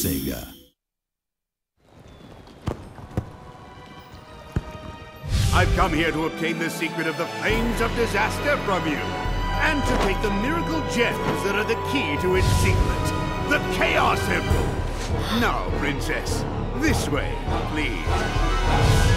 Sega. I've come here to obtain the secret of the Flames of Disaster from you, and to take the miracle gems that are the key to its secret, the Chaos Emerald. Now, Princess, this way, please.